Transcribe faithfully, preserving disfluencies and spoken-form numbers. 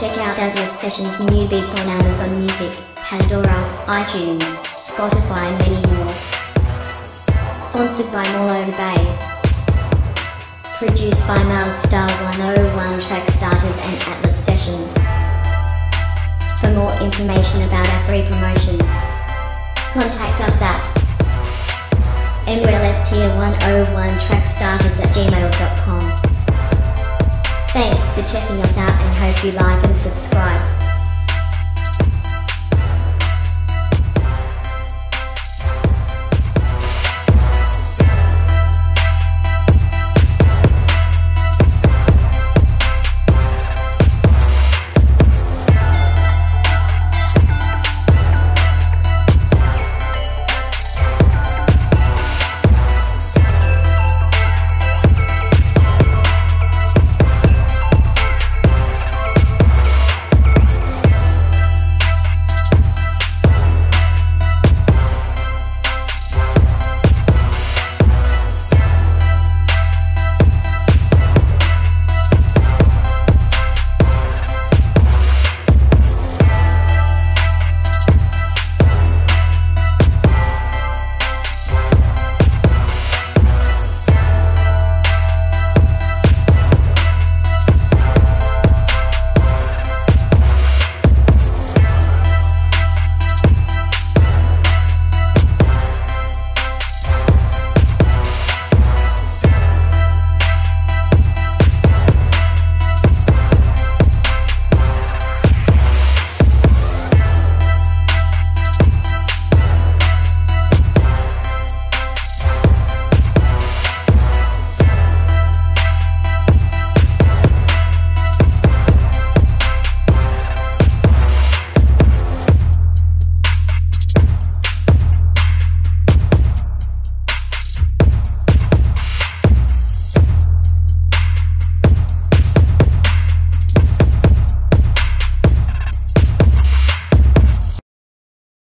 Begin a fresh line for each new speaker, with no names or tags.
Check out Douglas Sessions' new beats on Amazon Music, Pandora, iTunes, Spotify and many more. Sponsored by MALOVABAY. Produced by Malstar one oh one Track Starters and Atlas Sessions. For more information about our free promotions, contact us at M L S tier one oh one trackstarters at gmail dot com. Thanks for checking us out and hope you like and subscribe.